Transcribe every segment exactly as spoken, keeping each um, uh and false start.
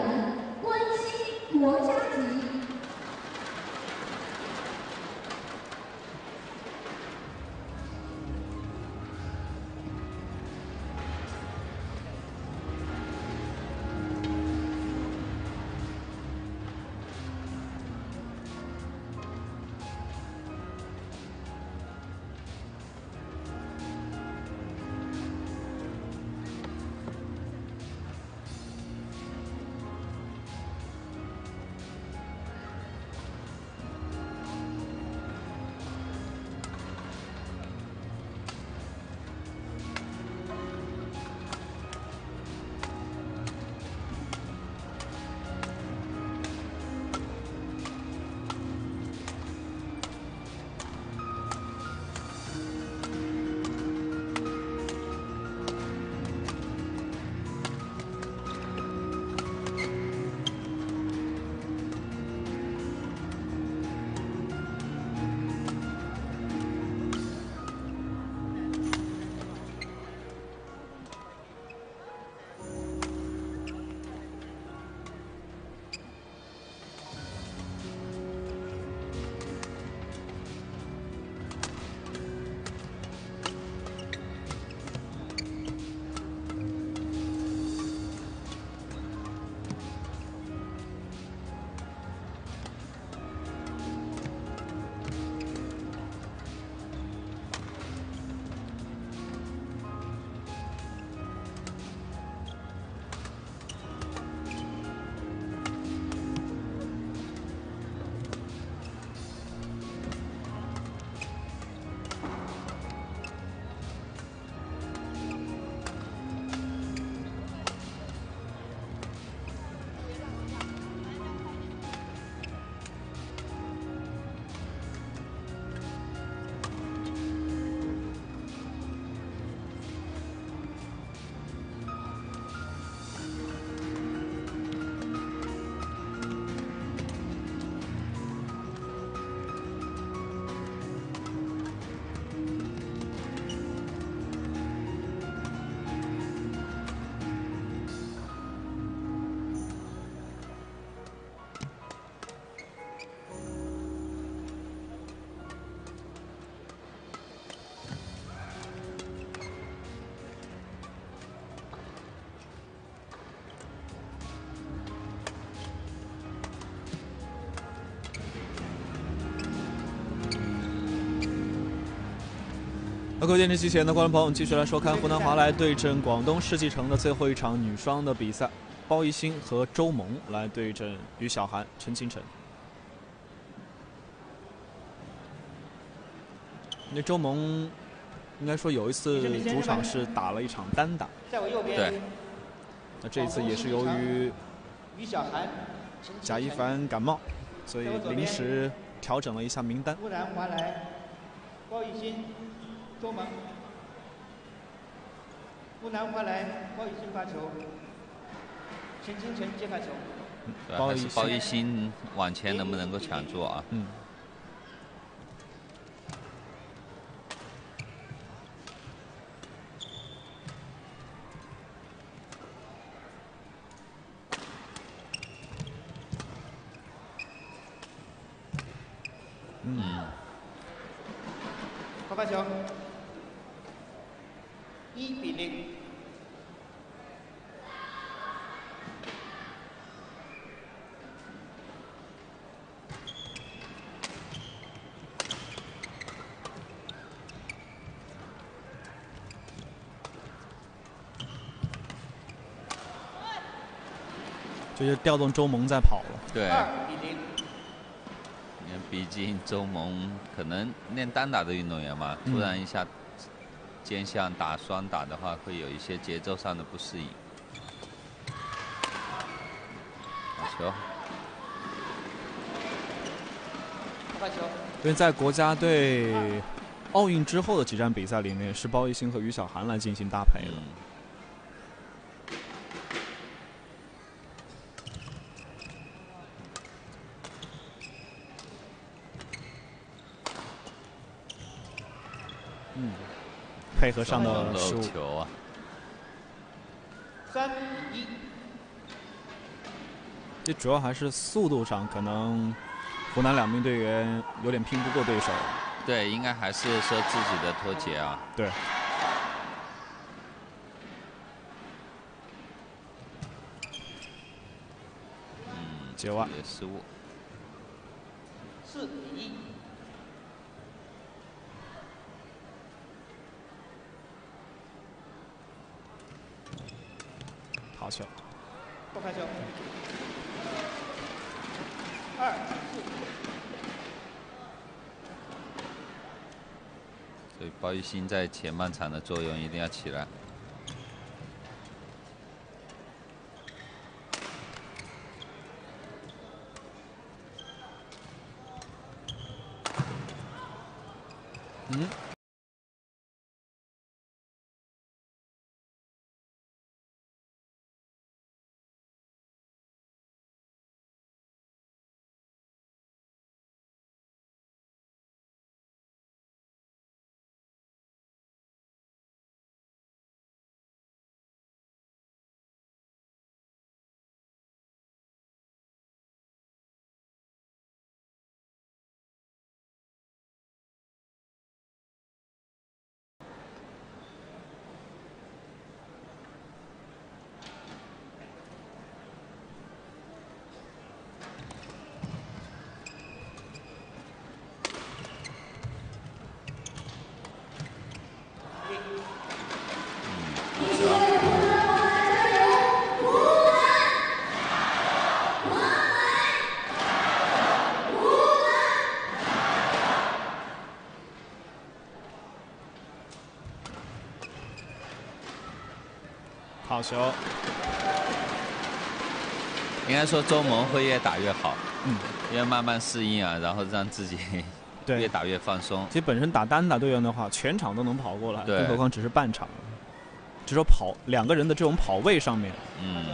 员关心国家级。 各位电视机前的观众朋友们，继续来收看湖南华莱对阵广东世纪城的最后一场女双的比赛，包奕鑫和周萌来对阵于小涵、陈清晨。那周萌应该说有一次主场是打了一场单打， 对。 那这一次也是由于贾一凡感冒，所以临时调整了一下名单。 湖南华莱、包奕鑫、周萌。湖南华莱、包奕鑫发球，陈清晨接发球。 对，还是包奕鑫往前能不能够抢住啊？ 嗯。 嗯。 好发球，一比零。 就是调动周萌在跑了。 对。 二比零。 因为毕竟周萌可能练单打的运动员嘛，突然一下兼项打双打的话，会有一些节奏上的不适应。打球。 发球。 因为在国家队奥运之后的几站比赛里面，是包奕鑫和于小涵来进行搭配的。嗯嗯，配合上的失误球啊， 三比一。 这主要还是速度上，可能湖南两名队员有点拼不过对手。 对，应该还是说自己的脱节啊。 对。 嗯， 接腕也失误。 四比一。 好球。 后开球。二四。 所以包玉鑫在前半场的作用一定要起来。 嗯。好球！ 应该说周萌会越打越好， 嗯， 因为慢慢适应啊，然后让自己对越打越放松。 其实本身打单打队员的话，全场都能跑过来， 对， 更何况只是半场。只说跑两个人的这种跑位上面， 嗯，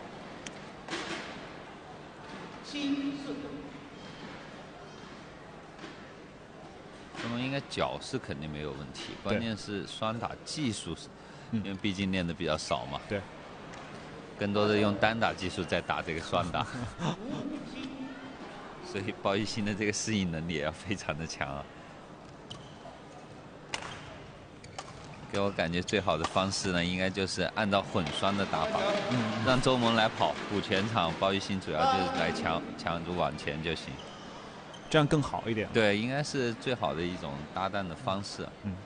七四。 周萌应该脚是肯定没有问题，关键是双打技术是。 嗯、 因为毕竟练的比较少嘛， 对， 更多的用单打技术在打这个双打，所以包玉鑫的这个适应能力也要非常的强啊。给我感觉最好的方式呢，应该就是按照混双的打法， 嗯、 让周萌来跑补全场，包玉鑫主要就是来抢抢住往前就行， 这样更好一点。 对，应该是最好的一种搭档的方式。 嗯。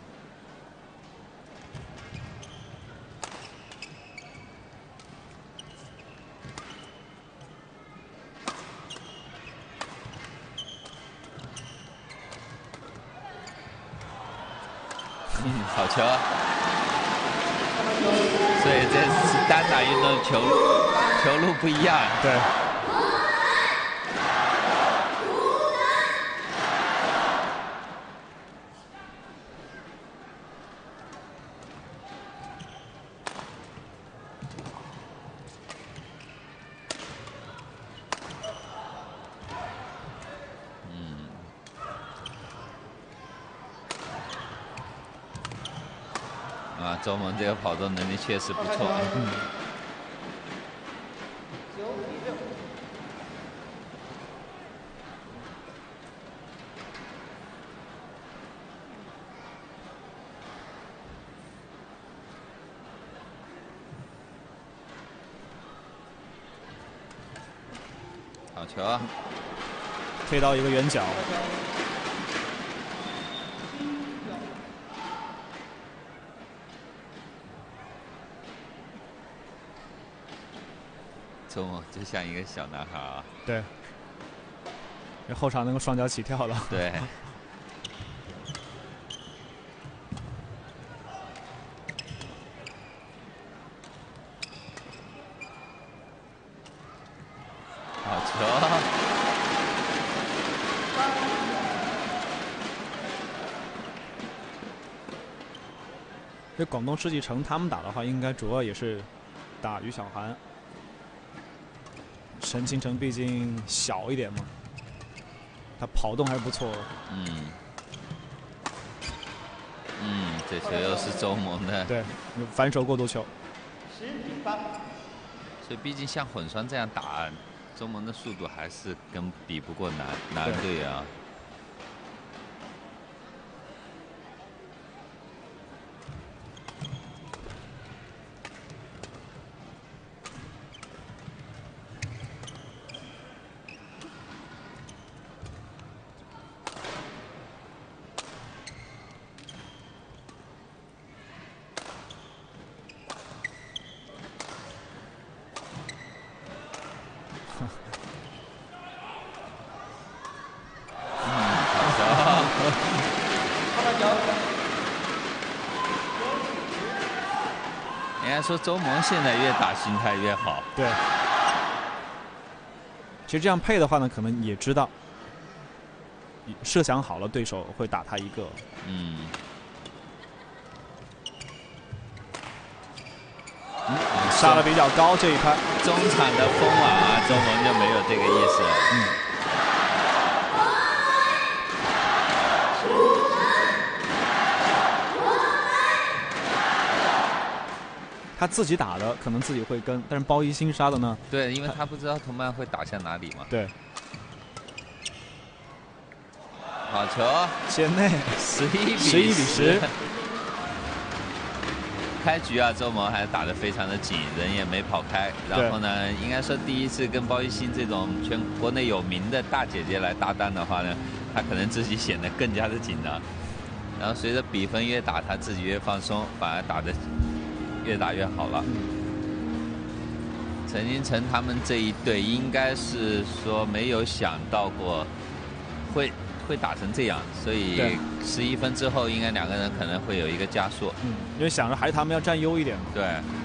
嗯，好球啊！所以这是单打运动球球路不一样。 对。 啊，周萌这个跑动能力确实不错。 嗯。 九比六。 好球啊！ 推到一个圆角。 周萌就像一个小男孩啊。 对。这后场那个双脚起跳了。 对。好球啊！ 这广东世纪城他们打的话，应该主要也是打于小涵。陈清晨毕竟小一点嘛，他跑动还是不错的。 嗯。嗯，这球又是周萌的。 对，反手过渡球。 十比八。 所以毕竟像混双这样打， 周萌的速度还是跟比不过男男队员啊。应该说周萌现在越打心态越好。 对。其实这样配的话呢，可能也知道，设想好了对手会打他一个。 嗯。 嗯，杀的比较高这一拍。 中场的封网啊，周萌就没有这个意思。 嗯。他自己打的可能自己会跟，但是包一星杀的呢？ 对，因为他不知道同伴会打向哪里嘛。 对。 好球！ 线内十一比十一比十。 开局啊，周萌还打得非常的紧，人也没跑开。然后呢，应该说第一次跟包一星这种全国内有名的大姐姐来搭档的话呢，他可能自己显得更加的紧张。然后随着比分越打，他自己越放松，反而打得越打越好了。陈金城他们这一队应该是说没有想到过会会打成这样，所以十一分之后应该两个人可能会有一个加速。 嗯，因为想着还是他们要占优一点嘛。 对。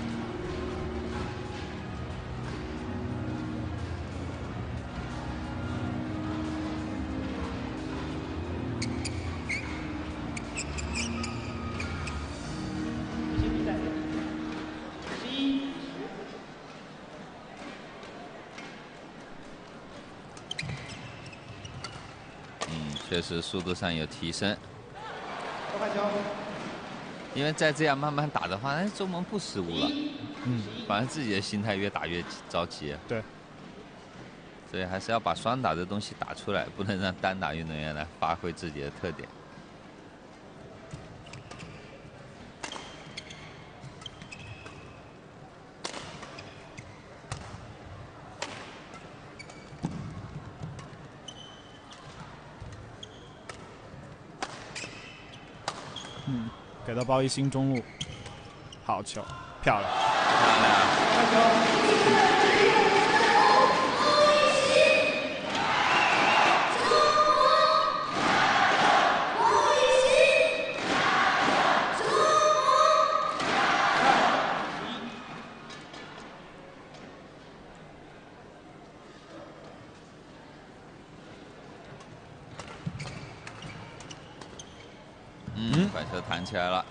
确实速度上有提升，因为再这样慢慢打的话，哎，周萌不失误了， 嗯， 反而自己的心态越打越着急。 对， 所以还是要把双打的东西打出来，不能让单打运动员来发挥自己的特点。 嗯，给到包一星中路，好球，漂亮， 漂亮。嗯，把球弹起来了。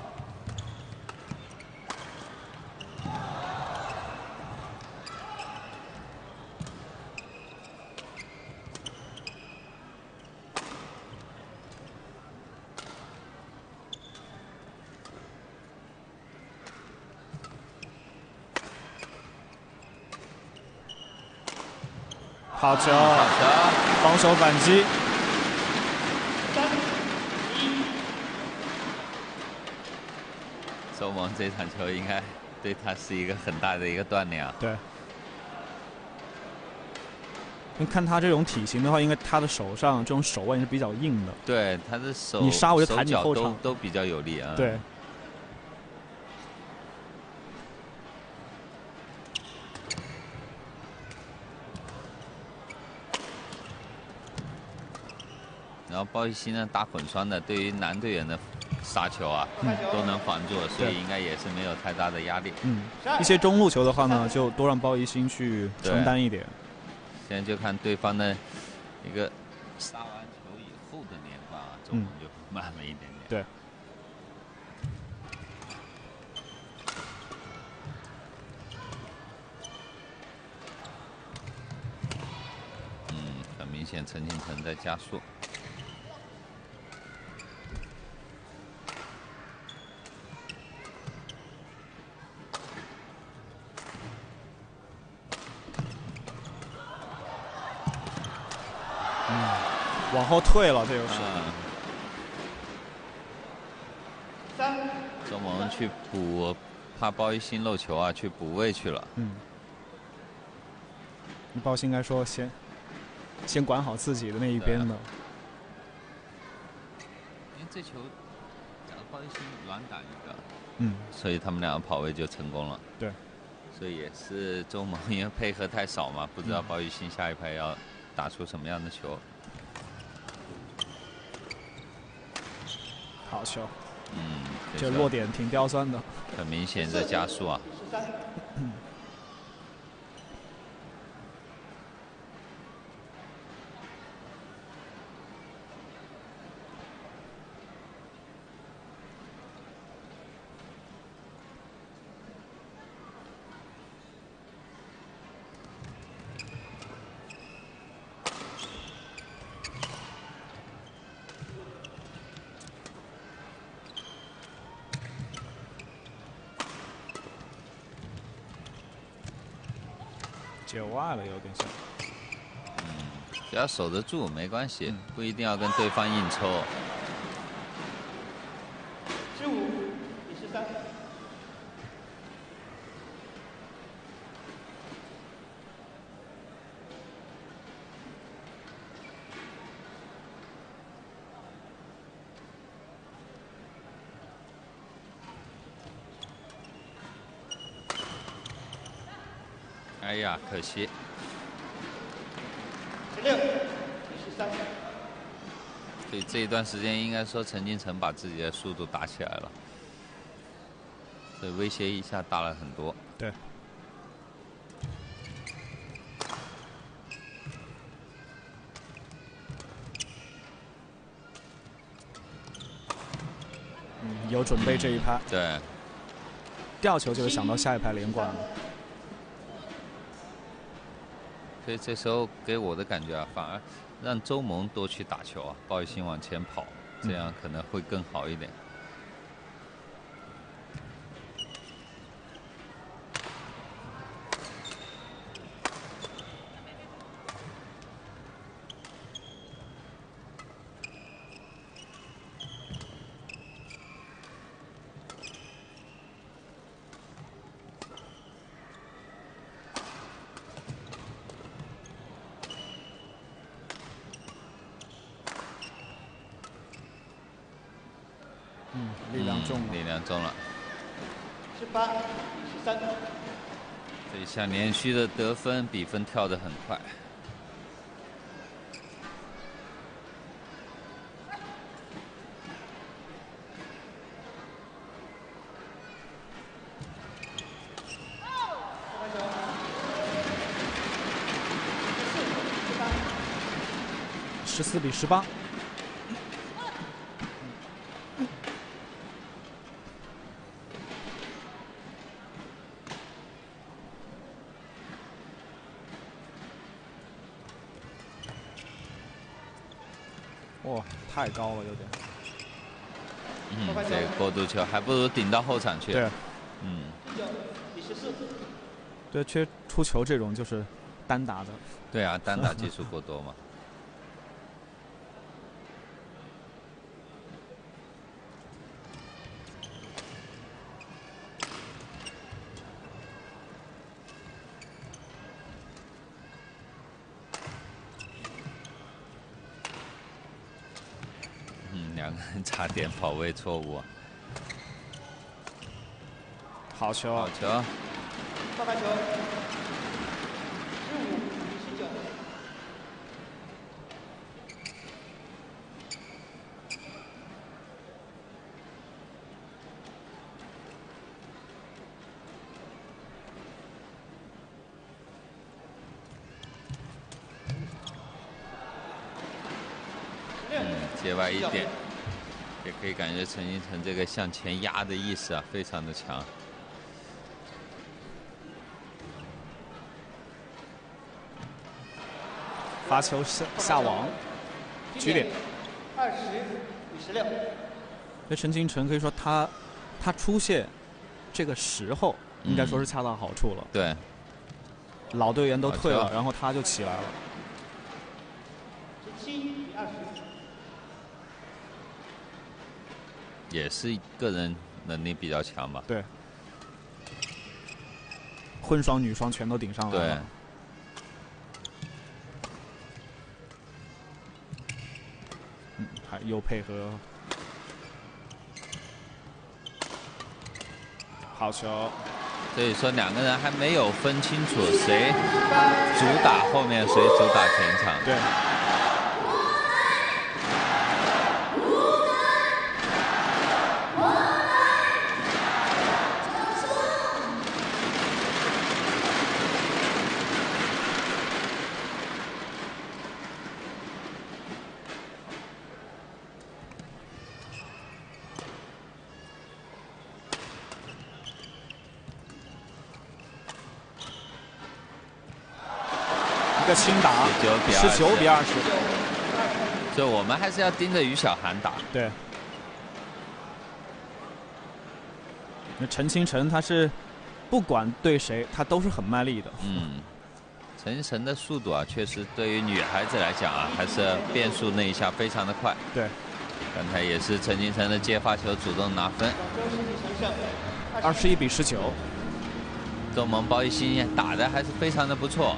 好球， 好球， 防守反击。 周萌这场球应该对他是一个很大的一个锻炼啊。 对。你看他这种体型的话，应该他的手上这种手腕是比较硬的。 对，他的手你杀我就弹你后场， 都都比较有力啊。 对。 然后包一星呢打混双的，对于男队员的杀球啊、嗯、都能防住，所以应该也是没有太大的压力。 嗯，一些中路球的话呢，就多让包一星去承担一点。 现在就看对方的一个杀完球以后的连放啊，周萌就慢了一点点。 对。 嗯，很明显陈金城在加速。 往后退了，这就是。 嗯三。 周萌去补，怕包一星漏球啊，去补位去了。 嗯。包鑫应该说先先管好自己的那一边的。 因为这球，假如包一星软挡一个， 嗯， 所以他们两个跑位就成功了。 对。所以也是周萌因为配合太少嘛，不知道包一星下一拍要打出什么样的球。 好球。 嗯， 这落点挺刁钻的。 很明显这加速啊。 嗯。九二了，有点像。 嗯，只要守得住没关系，嗯、不一定要跟对方硬抽。 十五比十三。 哎呀，可惜。 十六，十三。 所以这一段时间应该说陈金城把自己的速度打起来了，所以威胁一下大了很多。 对。嗯，有准备这一拍。 对。 吊球就是想到下一拍连贯了。 所以这时候给我的感觉啊，反而让周萌多去打球啊，包一星往前跑，这样可能会更好一点。 嗯，力量重了， 力量重了。 十八比十三。 这一下连续的得分，比分跳得很快。 十四比十八。哇，太高了，有点。 嗯，这个过渡球还不如顶到后场去。 对。 嗯。 对，缺出球这种就是单打的。 对啊，单打技术过多嘛。嗯，两个人差点跑位错误啊。 好球！ 好球！ 发发球。十五比十九。 嗯，界外一点，也可以感觉陈金城这个向前压的意识啊，非常的强。 发球下下网，局点。 二十比十六。 那陈金城可以说他他出现这个时候，应该说是恰到好处了。 嗯、对。 老队员都退了，然后他就起来了。 十七比二十。 也是个人能力比较强吧。 对，混双、女双全都顶上来了。嗯，还又配合，好球。 所以说两个人还没有分清楚谁主打后面，谁主打前场。 对。一个轻打，十九比二十， 所以我们还是要盯着于小涵打。 对，那陈清晨他是不管对谁，他都是很卖力的。 嗯，陈清晨的速度啊，确实对于女孩子来讲啊，还是变速那一下非常的快。 对， 刚才也是陈清晨的接发球主动拿分。 二十一比十九， 周萌、包奕昕打的还是非常的不错。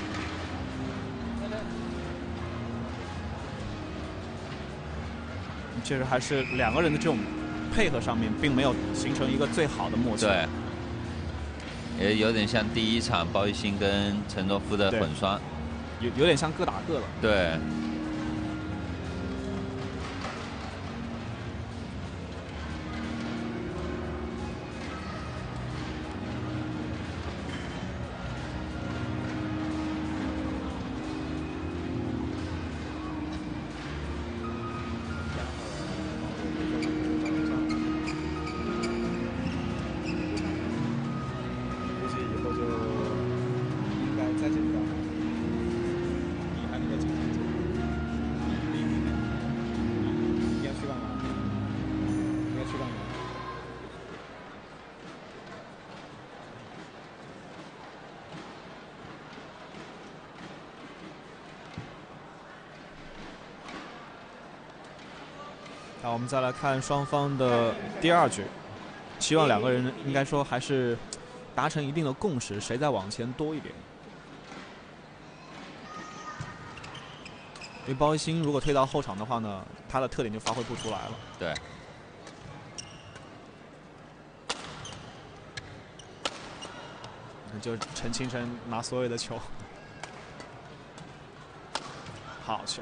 确实还是两个人的这种配合上面，并没有形成一个最好的默契。 对，也有点像第一场包奕昕跟陈若夫的混双， 有有点像各打各了。 对。 好，我们再来看双方的第二局，希望两个人应该说还是达成一定的共识，谁再往前多一点。因为包奕昕如果推到后场的话呢，他的特点就发挥不出来了。 对。 那就陈清晨拿所有的球，好球。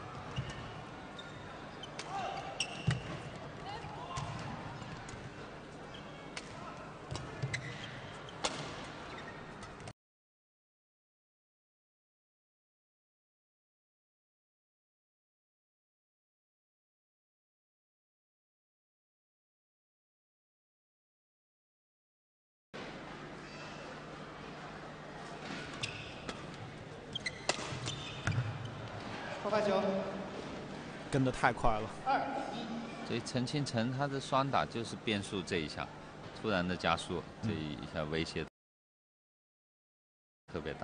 后发球， 跟得太快了。 二所以陈清晨他的双打就是变速这一下，突然的加速，这一下威胁特别大。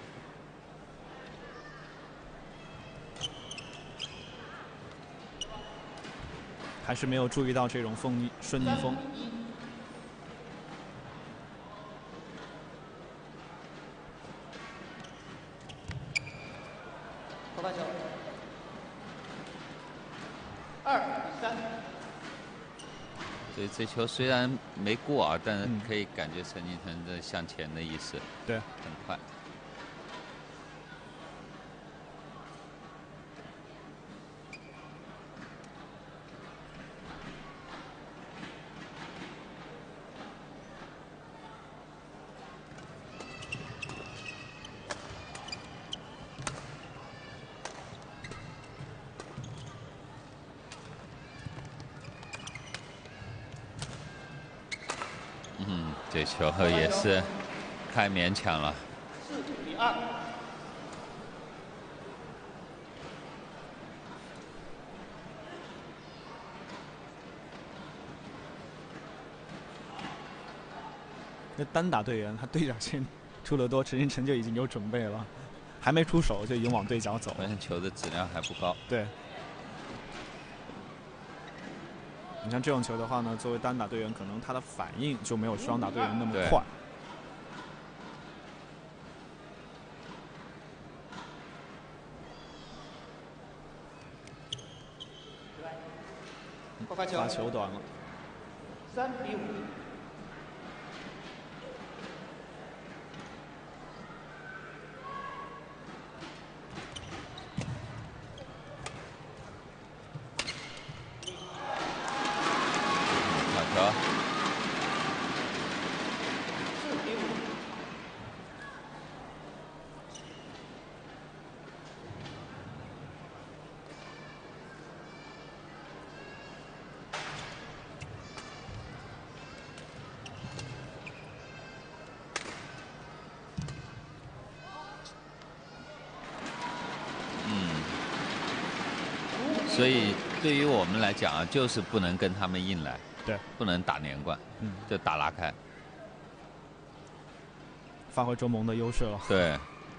还是没有注意到这种风顺逆风。 后发球，二比三。 所以这球虽然没过啊，但是可以感觉陈清晨的向前的意思， 对， 很快。嗯，这球也是太勉强了。 四比二。 那单打队员，他对角线出得多，陈清晨就已经有准备了，还没出手就已经往对角走。 发现球的质量还不高。 对。 你像这种球的话呢，作为单打队员，可能他的反应就没有双打队员那么对快。 发球， 发球短了， 三比五。 好球。 四比五。 所以对于我们来讲啊，就是不能跟他们硬来， 对， 不能打连贯， 嗯， 就打拉开， 发挥周萌的优势了。 对。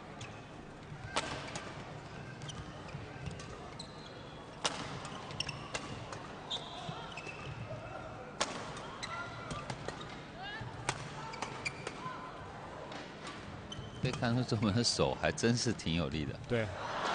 可以看出周萌的手还真是挺有力的。 对。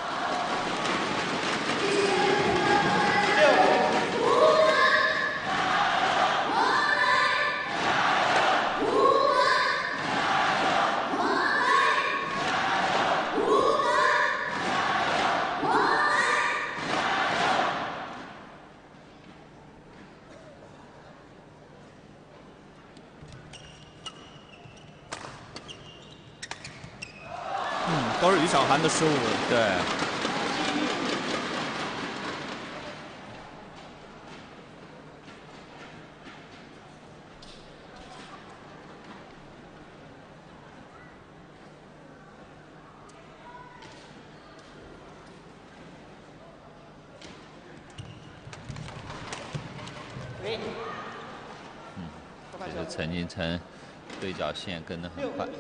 都是于小涵的失误。 对。嗯，这是陈金城对角线跟得很快。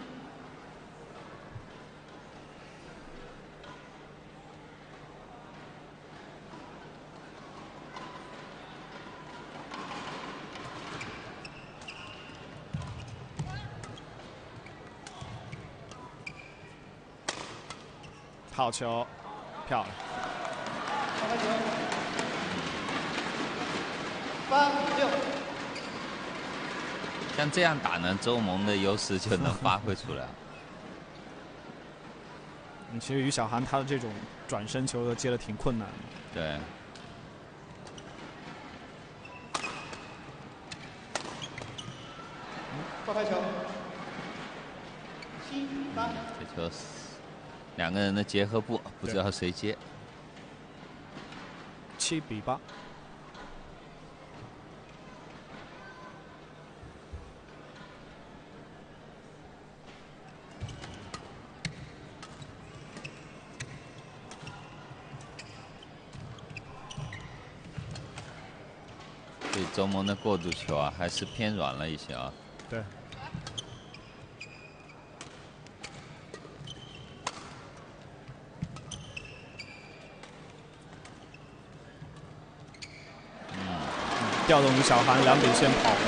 好球，漂亮。 八比六。 像这样打呢，周萌的优势就能发挥出来。 嗯，其实于小涵他的这种转身球接的挺困难的。 对。 发拍球。七比八。 这球两个人的结合部不知道谁接。 七比八。 对周萌的过渡球啊，还是偏软了一些啊。 对。调动于小涵两点线跑了。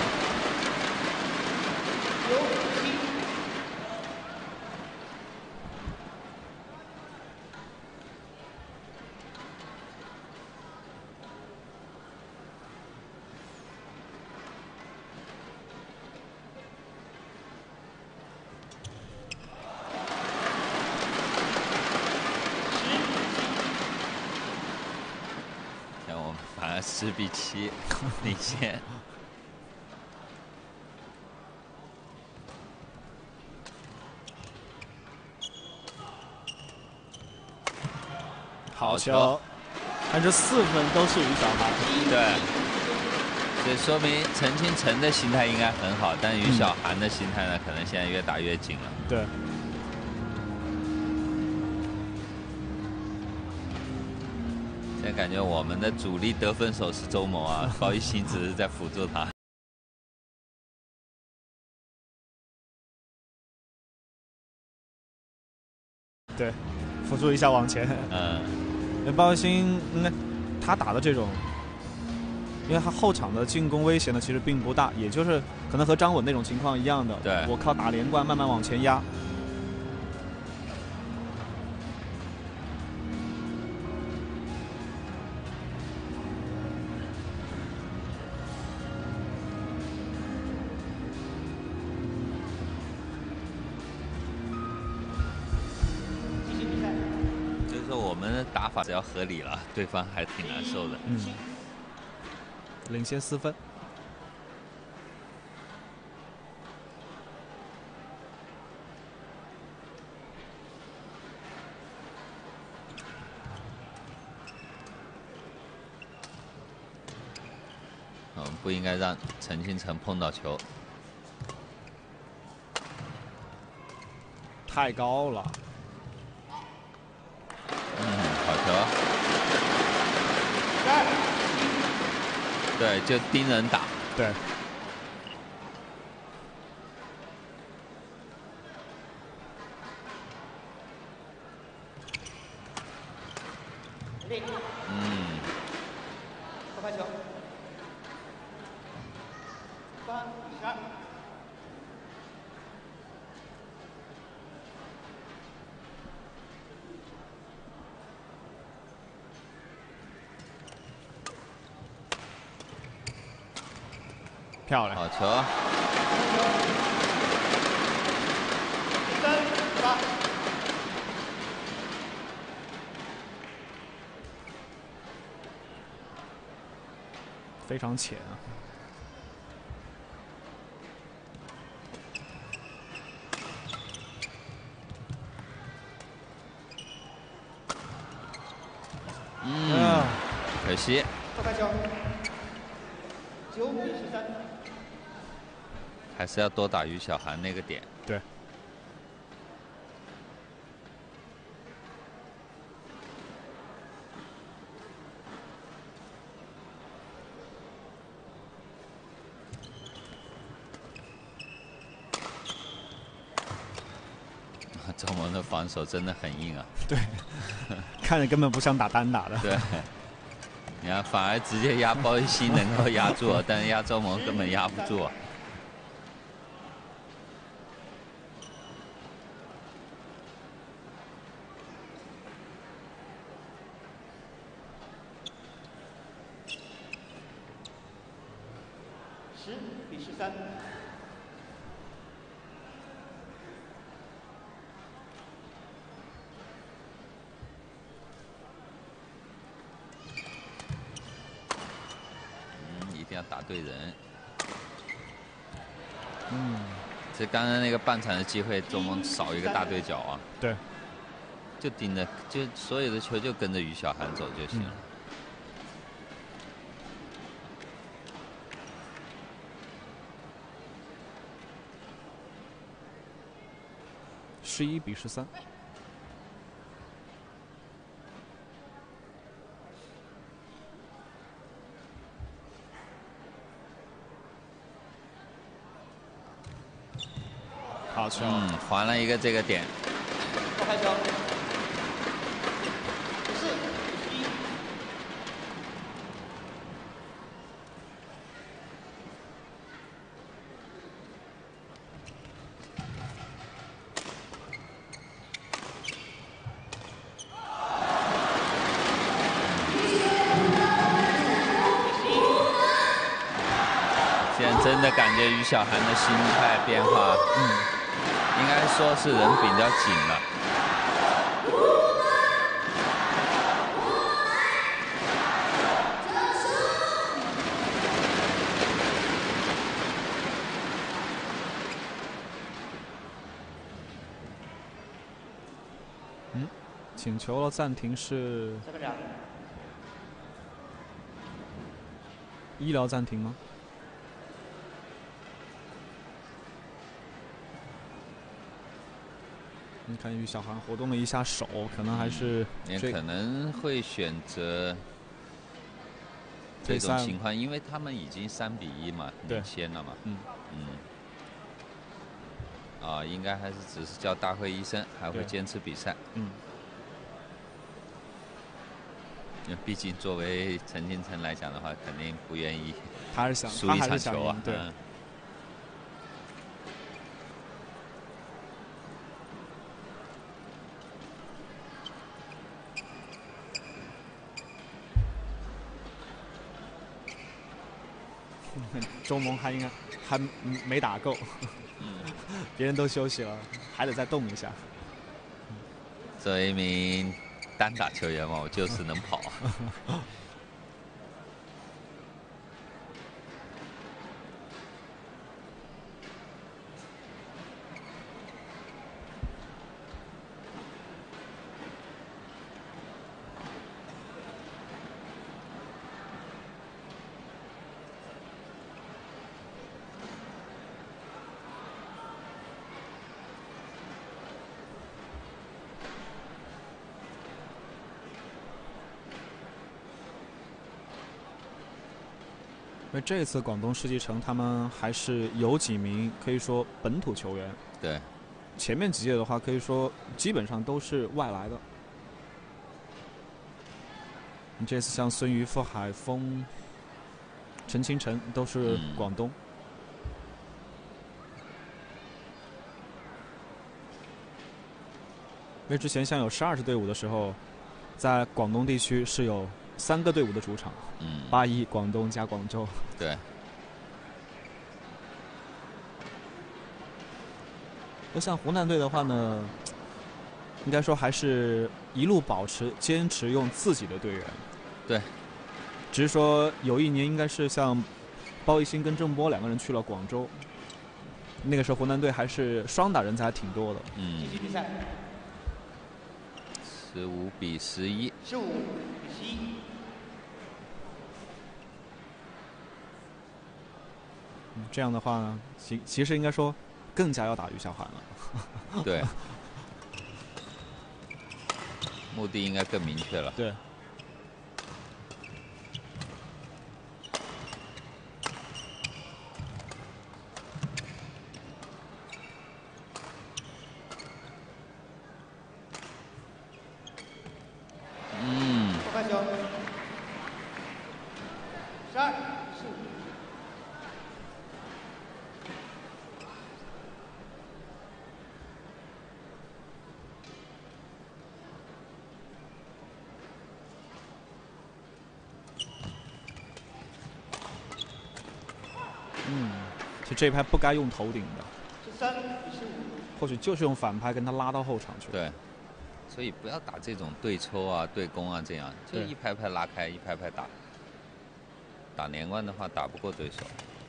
像我们反而十比七领先。 好球，但这四分都是于小涵。 对，所以说明陈清晨的心态应该很好，但于小涵的心态呢，可能现在越打越紧了。 对。 现在感觉我们的主力得分手是周萌啊，包一心只是在辅助他。 对，辅助一下往前。 嗯。 包一心，嗯，他打的这种，因因为他后场的进攻威胁呢其实并不大，也就是可能和张稳那种情况一样的， 对， 我靠打连贯慢慢往前压。 我们的打法只要合理了，对方还挺难受的。 嗯，领先四分。 我们不应该让陈清晨碰到球。 太高了。 好球！对，就盯人打。 对。 嗯。 后拍球。八十二。 漂亮， 好球！ 三八， 非常浅啊。 嗯，可惜。 后拍球。九比十三。 还是要多打于小涵那个点。 对。 周萌的防守真的很硬啊。 对。看着根本不像打单打的。 对。你看，反而直接压包一星能够压住，但是压周萌根本压不住。 十比十三。 嗯，一定要打对人。 嗯， 这刚刚那个半场的机会，周萌少一个大对角啊。 对。 就盯着，就所有的球就跟着于小涵走就行了。嗯十一比十三。好球！ 嗯，还了一个这个点。 后拍球。十四比十一。 现在真的感觉于小涵的心态变化，嗯，应该说是人比较紧了。 嗯，请求了暂停是三分两。 医疗暂停吗？ 你看于小涵活动了一下手，可能还是也可能会选择这种情况，因为他们已经三比一嘛，领先了嘛。嗯嗯。啊，应该还是只是叫大会医生，还会坚持比赛。 嗯。 毕竟作为陈金城来讲的话，肯定不愿意他是想输一他还是想场球啊赢。对。 嗯周萌还应该还没打够，别人都休息了，还得再动一下。 作为一名单打球员嘛，我就是能跑。 因为这次广东世纪城他们还是有几名可以说本土球员， 对， 前面几届的话可以说基本上都是外来的。这次像孙瑜、傅海峰、陈清晨都是广东。因为之前像有十二支队伍的时候，在广东地区是有三个队伍的主场， 嗯， 八一、广东加广州。 对。 那像湖南队的话呢，应该说还是一路保持坚持用自己的队员。 对。 只是说有一年应该是像包奕鑫跟郑波两个人去了广州，那个时候湖南队还是双打人才还挺多的。 嗯。 继续比赛。 十五比十一。 十五比十一。 嗯，这样的话呢，其其实应该说更加要打于小涵了。 对。目的应该更明确了。 对。 嗯。 后半球。十二十五。 嗯，其实这一拍不该用头顶的， 十三比十五， 或许就是用反拍跟他拉到后场去。 对，所以不要打这种对抽啊、对攻啊，这样就一拍拍拉开，一拍拍打。打连贯的话，打不过对手。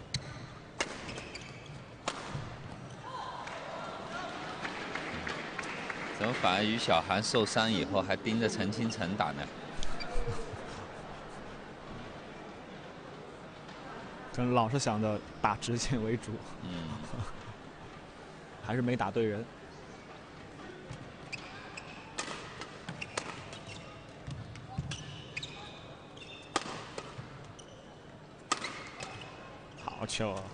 怎么反而于小涵受伤以后还盯着陈清晨打呢？ 可能老是想着打直线为主， 嗯， 还是没打对人。好球啊！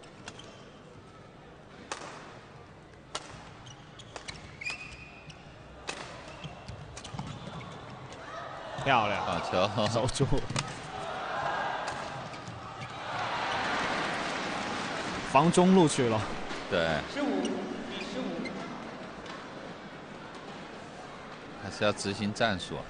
漂亮， 好球， 守住。防中路去了。 对。 十五比十五。 还是要执行战术。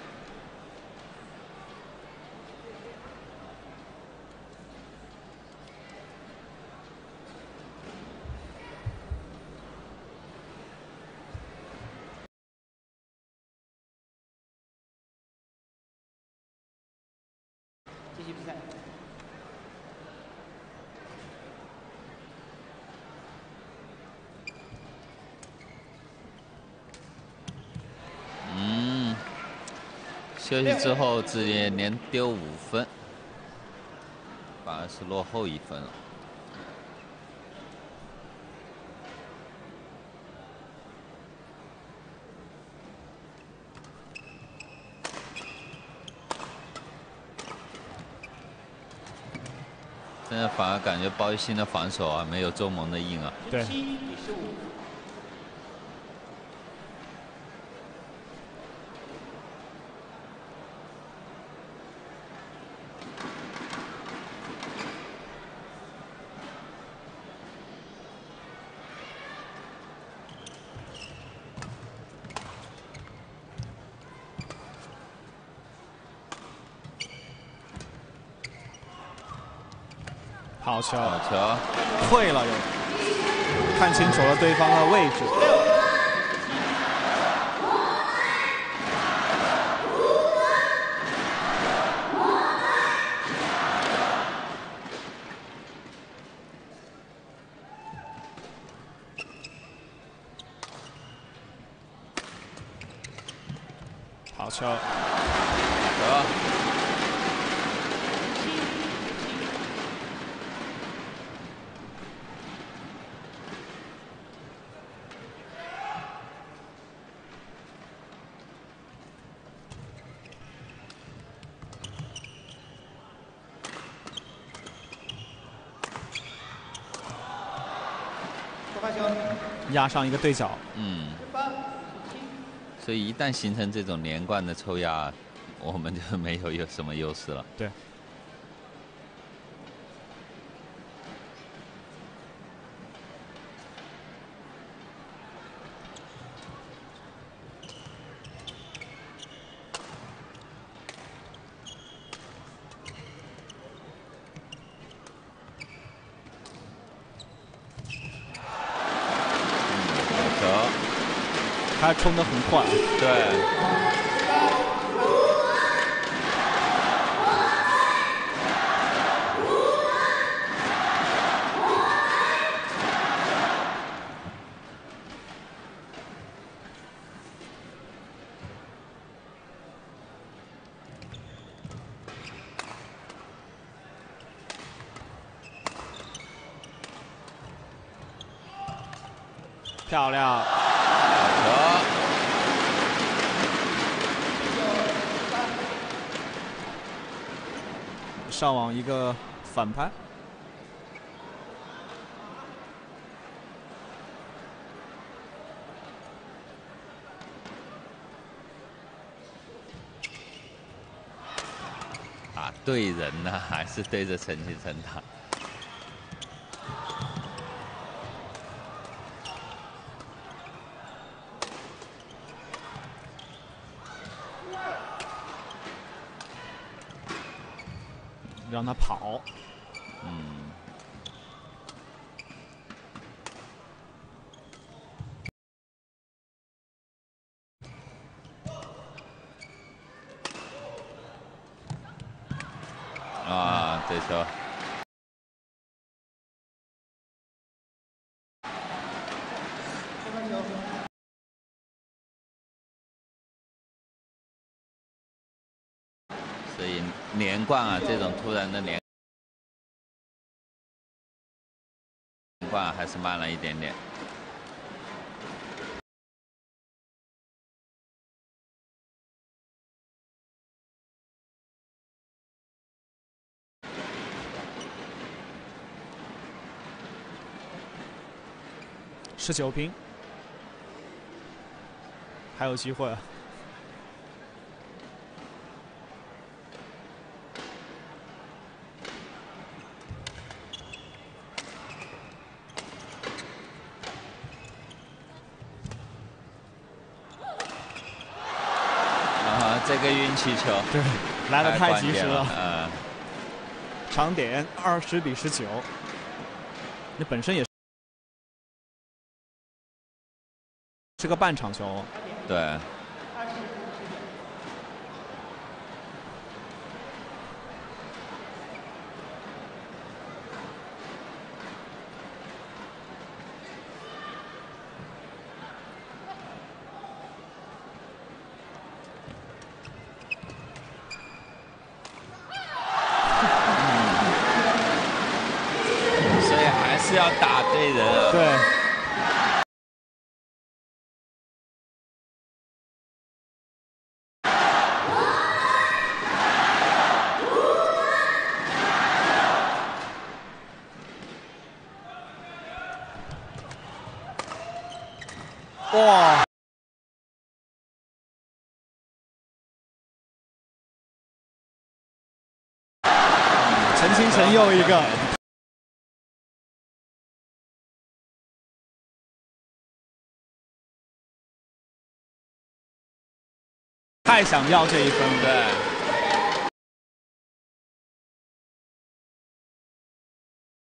继续比赛。 嗯，休息之后直接连丢五分，反而是落后一分了。现在反而感觉包奕鑫的防守啊，没有周萌的硬啊。 对。 七比十五。 好球， 好球， 退了又，看清楚了对方的位置。好球， 球。 手发球， 压上一个对角。 嗯。 八十七。 所以一旦形成这种连贯的抽压，我们就没有有什么优势了。 对。他冲得很快， 对。 漂亮。上网一个反拍， 啊，对人呐、啊，还是对着陈启诚打。 让他跑。 嗯。啊，这球。所以连贯啊，这种突然的连贯还是慢了一点点。 十九平，还有机会。 啊，这个运气球， 对，来得太及时了。 嗯。 长点二十比十九，那本身也是。是个半场球， 对。所以还是要打对人啊。 对。哇！陈清晨又一个，太想要这一分了。 对。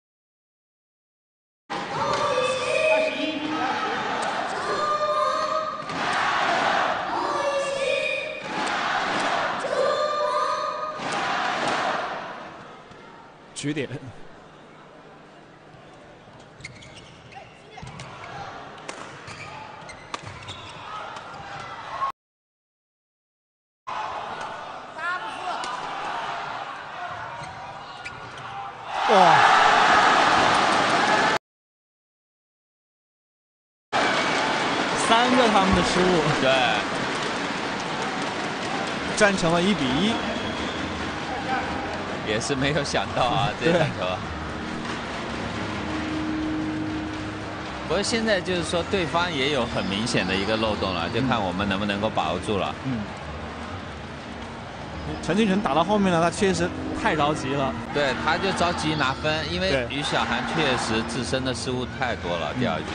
局点。哇！三个他们的失误， 对， 战成了一比一。 也是没有想到啊，这场球。不过现在就是说，对方也有很明显的一个漏洞了，就看我们能不能够把握住了。 嗯。陈清晨打到后面呢，他确实太着急了。 对，他就着急拿分，因为对于小涵确实自身的失误太多了，第二局。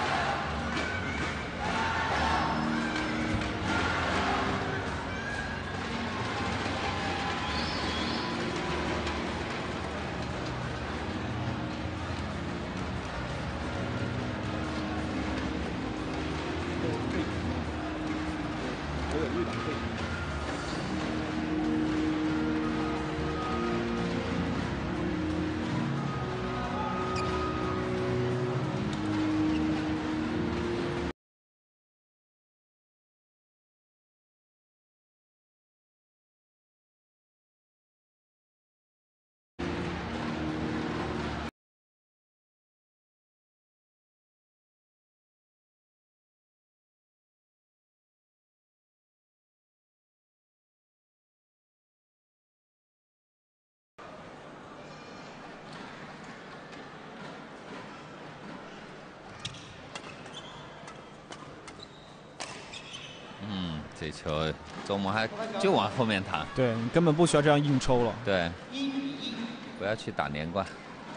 嗯，这球周萌还就往后面弹， 对你根本不需要这样硬抽了。 对，不要去打连贯。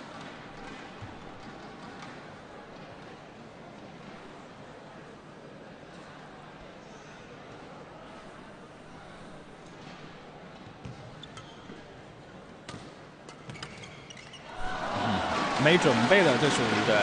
没准备的，这属于对。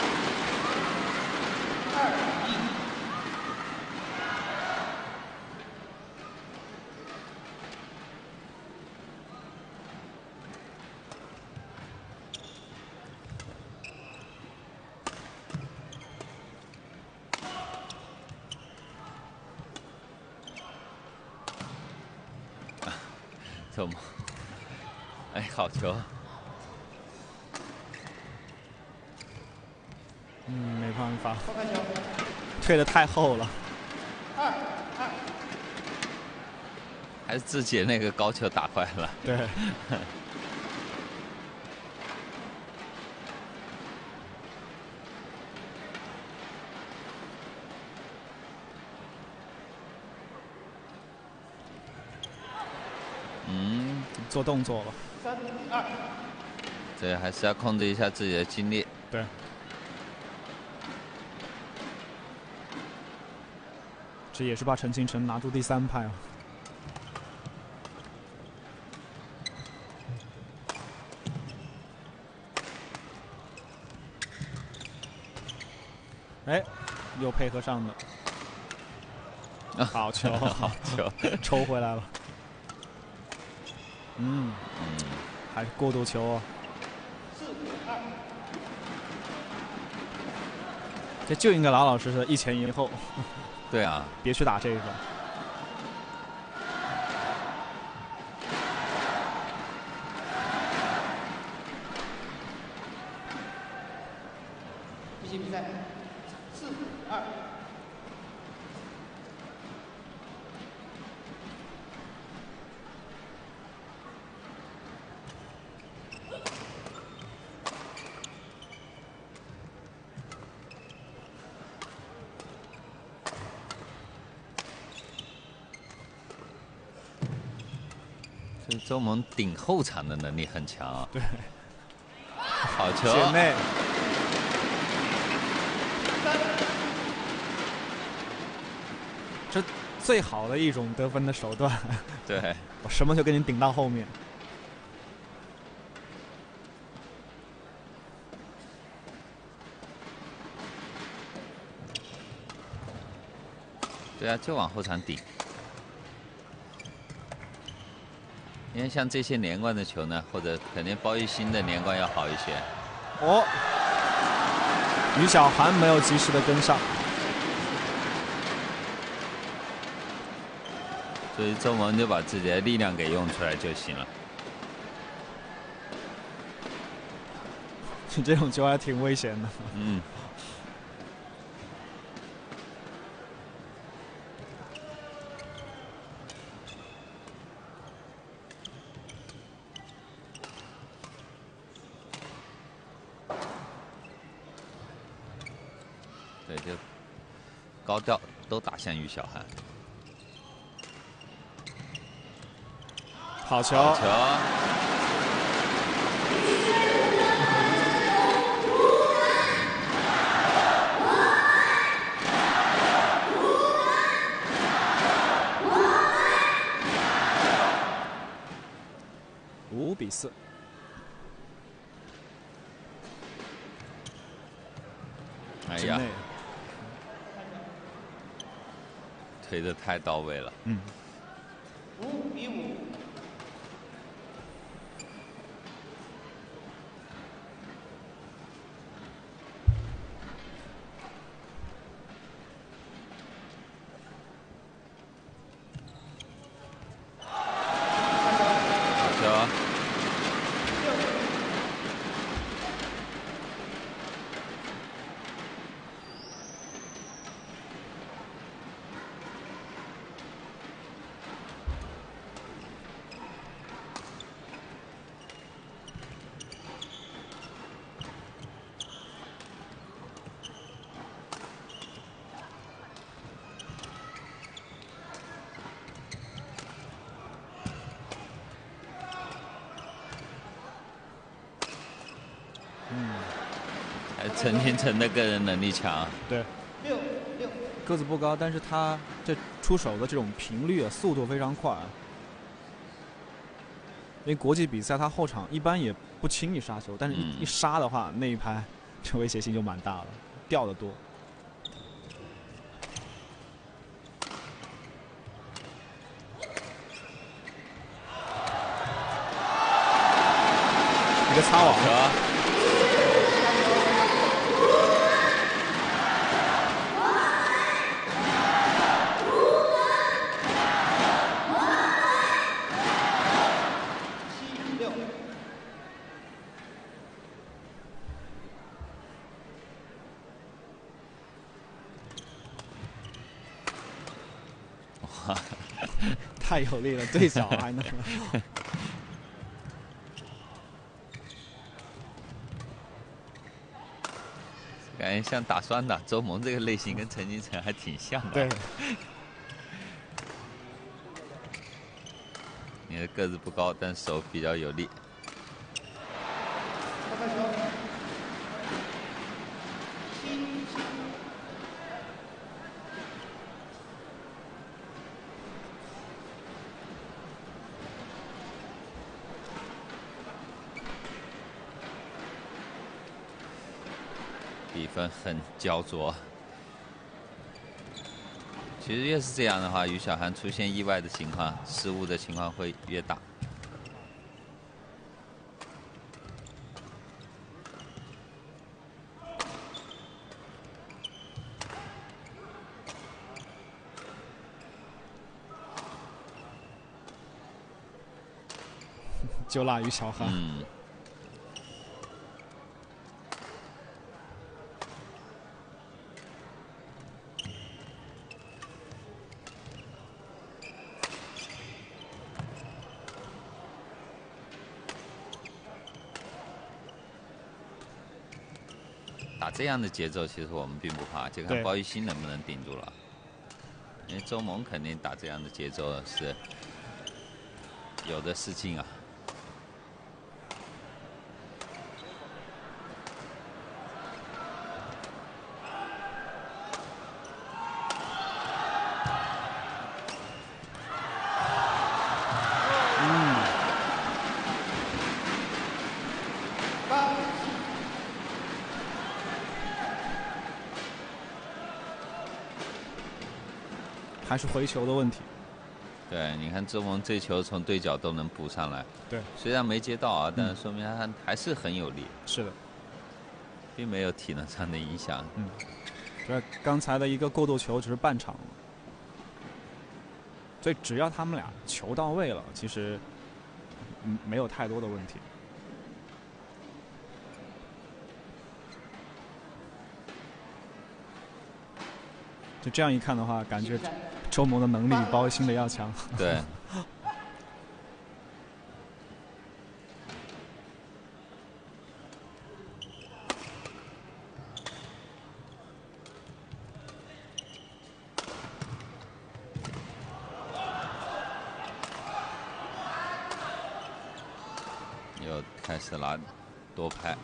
周萌，哎，好球！ 嗯，没办法，退得太后了。 二二， 还是自己那个高球打坏了。 对。 嗯， 做动作了。 三二。 这还是要控制一下自己的精力。 对。这也是把陈清晨拿住第三拍啊。哎，又配合上的。好球， 好球， 抽回来了。嗯，嗯，还是过渡球啊。 四二。 这就应该老老实实一前一后。 对啊， 别去打这个。 继续比赛，四二。 这周萌顶后场的能力很强啊。 对。 好球！ 姐妹。这最好的一种得分的手段。 对。 我什么就给你顶到后面。 对啊，就往后场顶。 因为像这些连贯的球呢，或者肯定包玉鑫的连贯要好一些。 哦，于小涵没有及时的跟上， 所以周萌就把自己的力量给用出来就行了。 这种球还挺危险的。 嗯。对，就高调都打向于小涵。 好球！ 好球！ 五比四。 哎呀，推得太到位了。 嗯。 五比五。 好球！陈天成的个人能力强， 对，个子不高，但是他这出手的这种频率啊，速度非常快。因为国际比赛他后场一般也不轻易杀球，但是一、嗯、一杀的话，那一拍这威胁性就蛮大了，掉的多。一个擦网。太有力了，对角还能。 感觉像打双打，周萌这个类型跟陈金城还挺像的。 对。 你的个子不高，但手比较有力。比分很焦灼。其实越是这样的话，于小涵出现意外的情况、失误的情况会越大。 就辣于小涵。 嗯。打这样的节奏，其实我们并不怕，就看包玉鑫能不能顶住了。因为周萌肯定打这样的节奏是有的是劲啊。 还是回球的问题。 对，你看周萌这球从对角都能补上来， 对， 虽然没接到啊，但是说明他还是很有力。 是的， 并没有体能上的影响。 嗯，这刚才的一个过渡球只是半场了，所以只要他们俩球到位了，其实嗯没有太多的问题。就这样一看的话，感觉周萌的能力比包欣的要强。 对。又开始拿多拍。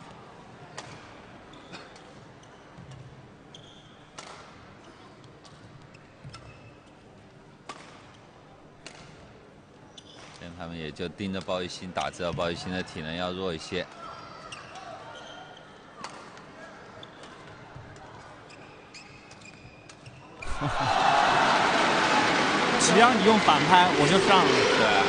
现在他们也就盯着包玉鑫打，知道包玉鑫的体能要弱一些。 只要你用反拍，我就上了。 对啊。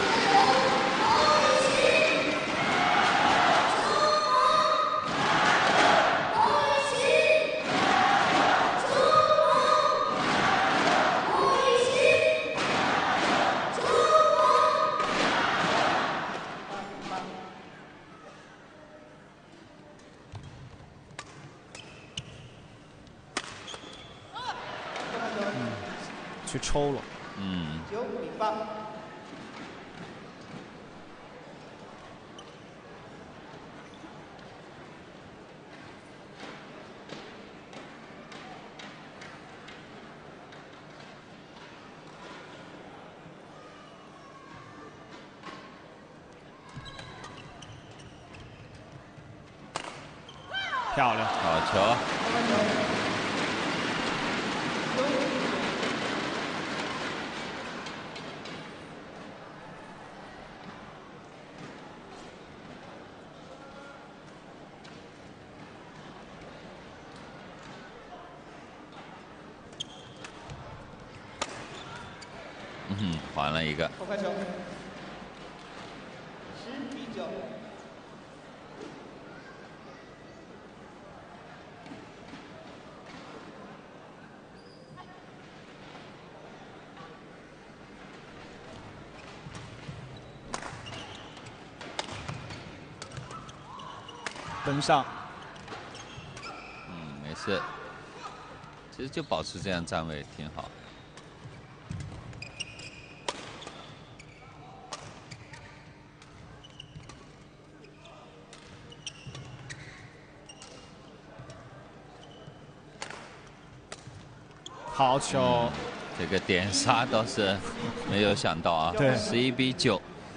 去抽了。 嗯。 九比八。 漂亮， 好球。嗯，还了一个。 后发球。十比九。 跟上。 嗯，没事。其实就保持这样站位挺好。 好球、嗯！ 这个点杀倒是没有想到啊。 对， 十一比九。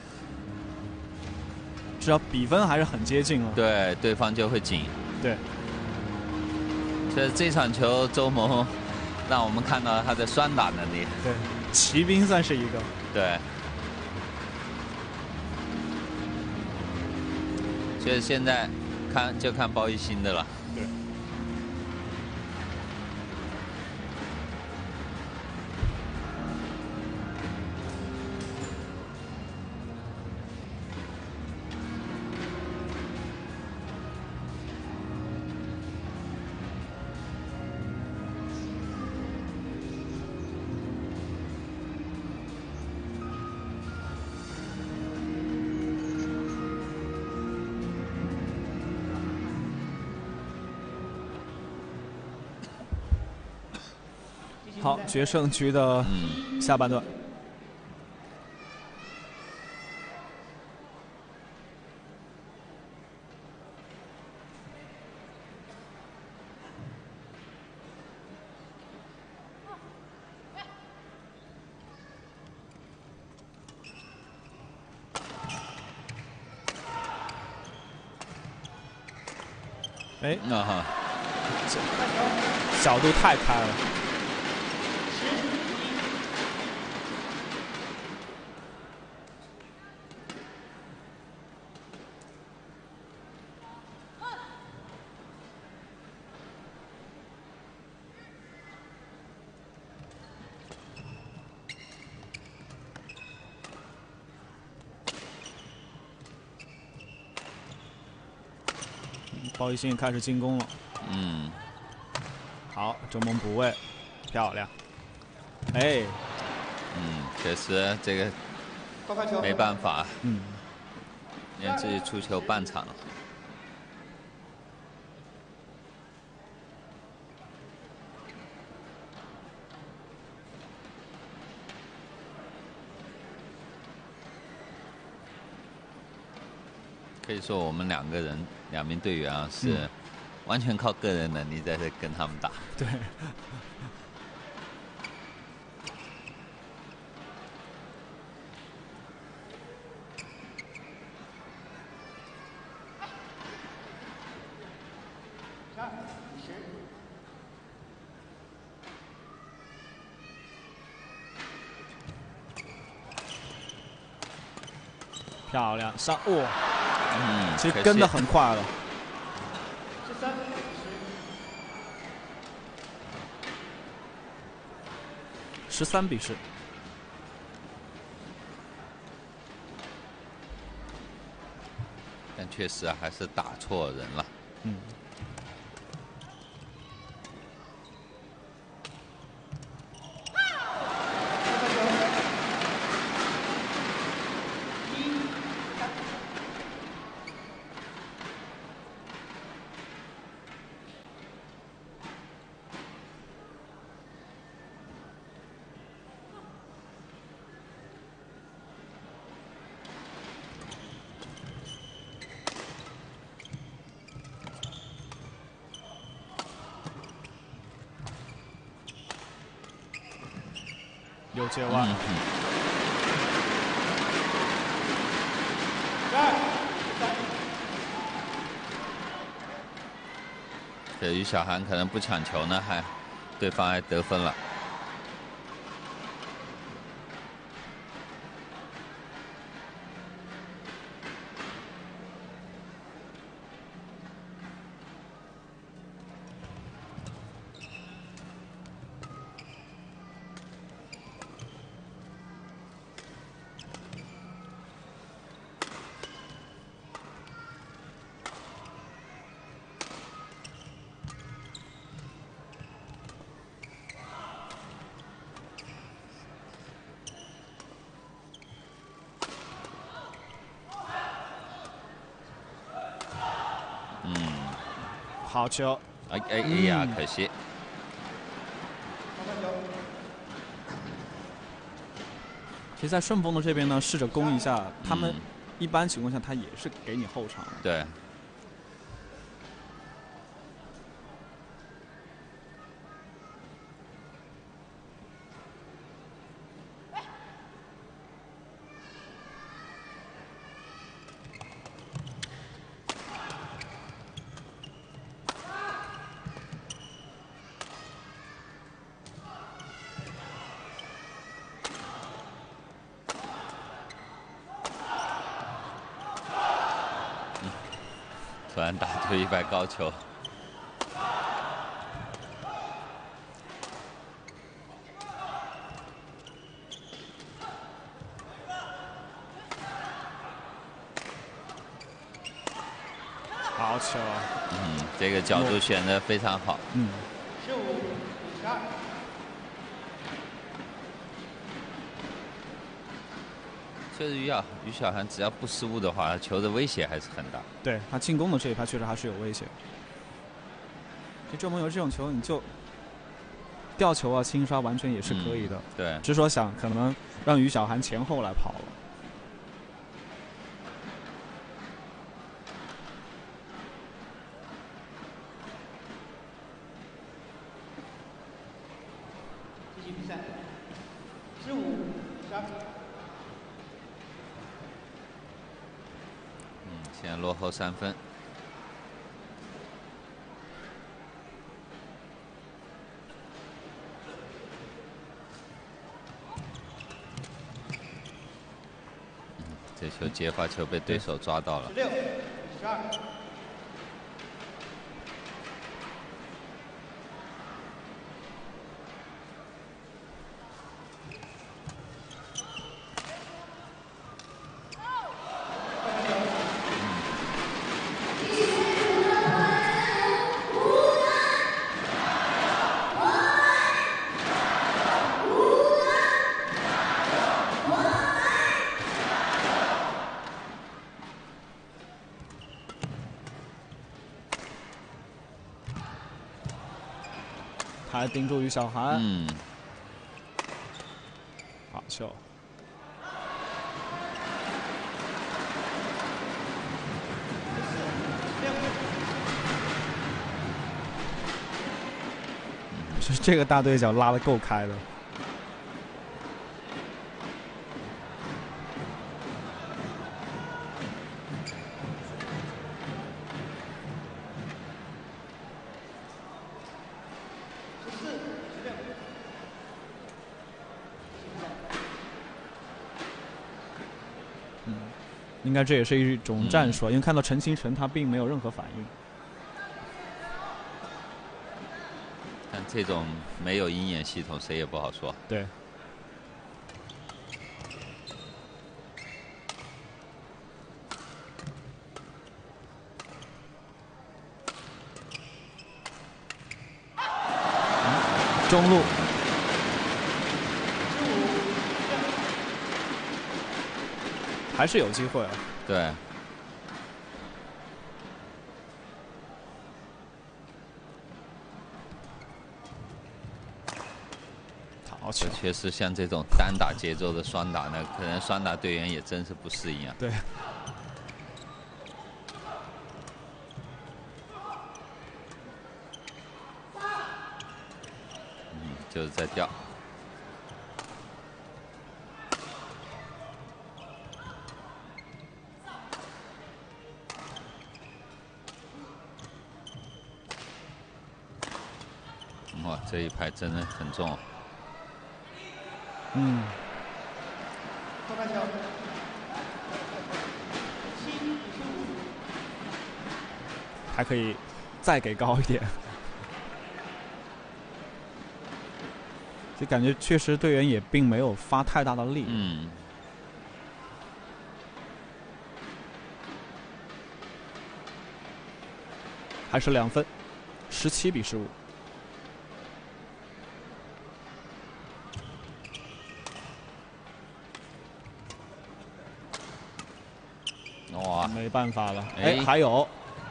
只要比分还是很接近了， 对，对方就会紧。 对。 所以这场球，周萌让我们看到他的双打能力。 对，骑兵算是一个。 对。所以现在看就看包玉鑫的了。 对。好，决胜局的下半段。哎， 那哈， 角度太开了。 包一新也开始进攻了。 嗯， 好，周萌补位，漂亮。哎， 嗯，确实这个没办法， 嗯， 因为自己出球半场。可以说我们两个人，两名队员啊，是完全靠个人能力在这跟他们打。 对。漂亮，上哇！ 嗯， 其实跟得很快了。 十三， 十三比十。 但确实还是打错人了。 嗯。右接弯。 嗯这于小涵可能不抢球呢，还对方还得分了。 好球！ 哎哎哎呀，可惜。 其实，在顺丰的这边呢，试着攻一下，他们嗯一般情况下他也是给你后场。 对。突然打出一百高球， 好球！ 嗯，这个角度选的非常好。 嗯。 十五，十二。 确实于小于小涵只要不失误的话，球的威胁还是很大。 对他进攻的这一拍确实还是有威胁。其实周萌有这种球，你就吊球啊、轻刷完全也是可以的。 嗯、对， 只是说想可能让于小涵前后来跑了。 继续比赛，十五，十二。 嗯，现在落后三分。这球接发球被对手抓到了。 十六，十二。 还盯住于小涵。 嗯， 好球。是这个大对角拉得够开的。嗯，应该这也是一种战术，嗯、因为看到陈清晨他并没有任何反应。 但这种没有鹰眼系统，谁也不好说。 对。嗯、中路。还是有机会啊。 对。 这确实像这种单打节奏的双打呢，可能双打队员也真是不适应啊。 对。 嗯，就是在掉。哇，这一拍真的很重。 嗯。 后半球。 还可以再给高一点。就感觉确实队员也并没有发太大的力。 嗯。 还是两分，十七比十五。 哇， 没办法了，哎，还有，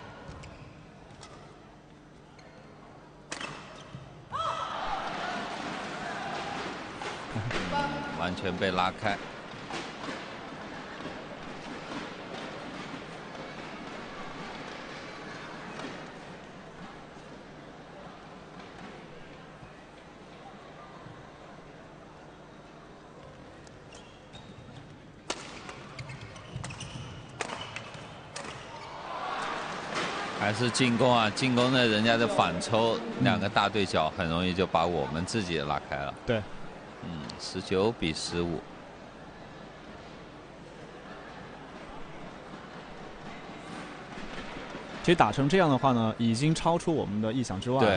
完全被拉开。还是进攻啊，进攻的人家的反抽，嗯、两个大对角很容易就把我们自己拉开了。 对， 嗯，十九比十五。 其实打成这样的话呢，已经超出我们的意想之外了。 对。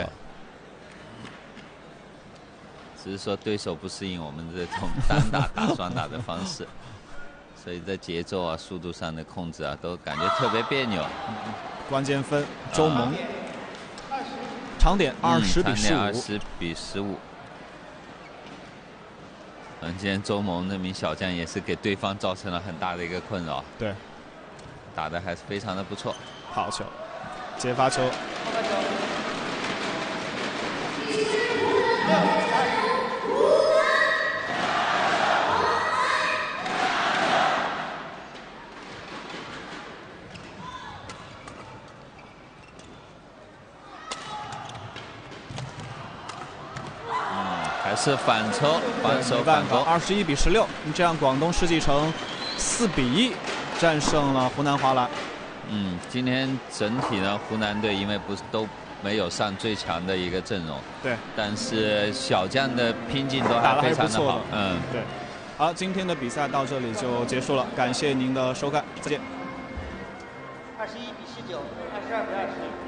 只是说对手不适应我们这种单打打双打的方式，所以在节奏啊、速度上的控制啊，都感觉特别别扭。 嗯、关键分，周萌，啊、长点二十比十五， 二十比十五。嗯，今天周萌那名小将也是给对方造成了很大的一个困扰。 对， 打得还是非常的不错。 好球，接发球。 还是反抽，反手反攻， 二十一比十六。这样，广东世纪城四比一战胜了湖南华蓝。 嗯，今天整体呢，湖南队因为不是都没有上最强的一个阵容， 对， 但是小将的拼劲都还非常的好。嗯， 对。好，今天的比赛到这里就结束了，感谢您的收看，再见。 二十一比十九，二十二比二十。